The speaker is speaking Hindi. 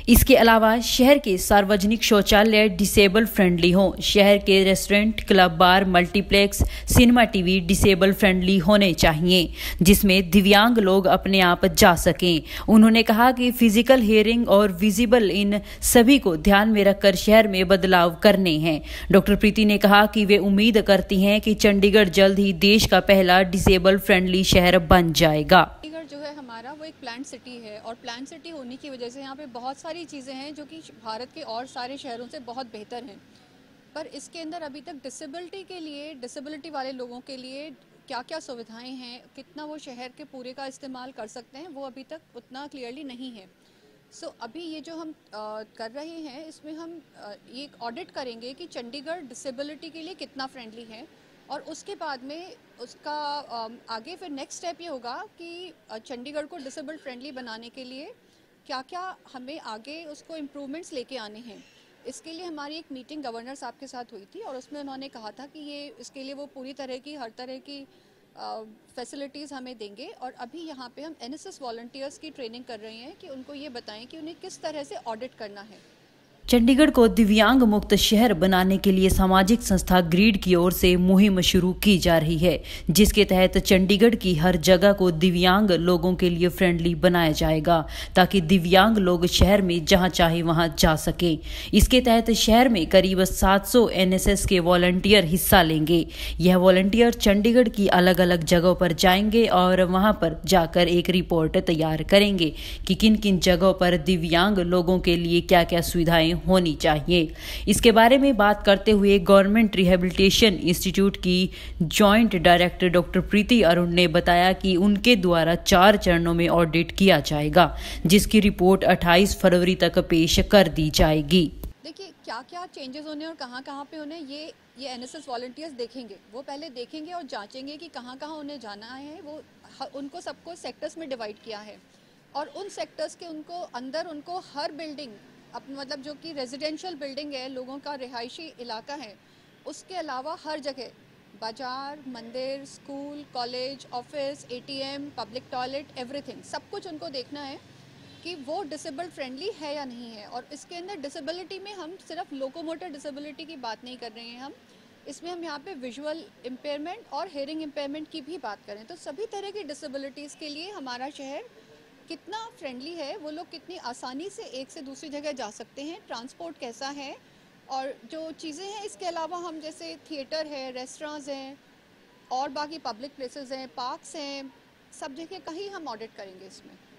इसके अलावा शहर के सार्वजनिक शौचालय डिसेबल फ्रेंडली हों। शहर के restaurant, club, bar, multiplex, cinema, TV disable friendly होने चाहिए, जिसमें दिव्यांग लोग अपने आप जा सकें। उन्होंने कहा कि फिजिकल, हियरिंग और विजिबल इन सभी को ध्यान में रखकर शहर में बदलाव करने हैं। डॉक्टर प्रीति ने कहा कि वे उम्मीद करती हैं कि चंडीगढ़ जल्द ही देश का पहला डिसेबल फ्रेंडली शहर बन जाएगा। जो है हमारा वो एक प्लांट सिटी है और प्लांट सिटी होने की वजह से यहाँ पे बहुत सारी चीज़ें हैं जो कि भारत के और सारे शहरों से बहुत बेहतर हैं। पर इसके अंदर अभी तक डिसेबिलिटी वाले लोगों के लिए क्या क्या सुविधाएं हैं, कितना वो शहर के पूरे का इस्तेमाल कर सकते हैं, वो अभी तक उतना क्लियरली नहीं है। अभी ये जो हम कर रहे हैं, इसमें हम ये एक ऑडिट करेंगे कि चंडीगढ़ डिसेबिलिटी के लिए कितना फ्रेंडली है, और उसके बाद में उसका आगे फिर नेक्स्ट स्टेप ये होगा कि चंडीगढ़ को डिसेबल्ड फ्रेंडली बनाने के लिए क्या क्या हमें आगे उसको इम्प्रूवमेंट्स लेके आने हैं। इसके लिए हमारी एक मीटिंग गवर्नर साहब के साथ हुई थी और उसमें उन्होंने कहा था कि इसके लिए वो पूरी तरह की हर तरह की फैसिलिटीज़ हमें देंगे। और अभी यहाँ पे हम NSS वॉलंटियर्स की ट्रेनिंग कर रहे हैं कि उनको ये बताएं कि उन्हें किस तरह से ऑडिट करना है। चंडीगढ़ को दिव्यांग मुक्त शहर बनाने के लिए सामाजिक संस्था ग्रीड की ओर से मुहिम शुरू की जा रही है, जिसके तहत चंडीगढ़ की हर जगह को दिव्यांग लोगों के लिए फ्रेंडली बनाया जाएगा, ताकि दिव्यांग लोग शहर में जहां चाहे वहां जा सके। इसके तहत शहर में करीब 700 NSS के वॉलंटियर हिस्सा लेंगे। यह वॉलंटियर चंडीगढ़ की अलग अलग जगहों पर जाएंगे और वहां पर जाकर एक रिपोर्ट तैयार करेंगे कि किन किन जगहों पर दिव्यांग लोगों के लिए क्या क्या सुविधाएं होनी चाहिए। इसके बारे में बात करते हुए गवर्नमेंट रिहेबिलिटेशन इंस्टीट्यूट की joint director doctor Preeti Arun ने बताया कि उनके द्वारा 4 चरणों में ऑडिट किया जाएगा, जिसकी रिपोर्ट 28 फरवरी तक पेश कर दी जाएगी। देखिए क्या क्या चेंजेस होने और कहाँ कहाँ पे होने ये NSS वॉलंटियर्स देखेंगे। वो पहले देखेंगे और जांचेंगे कि कहाँ कहाँ उन्हें जाना है। वो उनको सबको सेक्टर्स में डिवाइड किया है और उन सेक्टर्स के उनको हर बिल्डिंग मतलब जो कि रेजिडेंशियल बिल्डिंग है, लोगों का रिहायशी इलाका है, उसके अलावा हर जगह बाजार, मंदिर, school, college, office, ATM, public toilet, everything, सब कुछ उनको देखना है कि वो डिसेबल्ड फ्रेंडली है या नहीं है। और इसके अंदर डिसेबिलिटी में हम सिर्फ लोकोमोटर डिसेबिलिटी की बात नहीं कर रहे हैं, इसमें हम यहाँ पे विजुअल इम्पेयरमेंट और हेयरिंग इम्पेयरमेंट की भी बात करें तो सभी तरह की डिसेबिलिटीज़ के लिए हमारा शहर कितना फ्रेंडली है, वो लोग कितनी आसानी से एक से दूसरी जगह जा सकते हैं, ट्रांसपोर्ट कैसा है, और जो चीज़ें हैं इसके अलावा हम जैसे थिएटर है, रेस्टोरेंट्स हैं और बाकी पब्लिक प्लेसेस हैं, पार्क्स हैं, सब जगह कहीं हम ऑडिट करेंगे इसमें।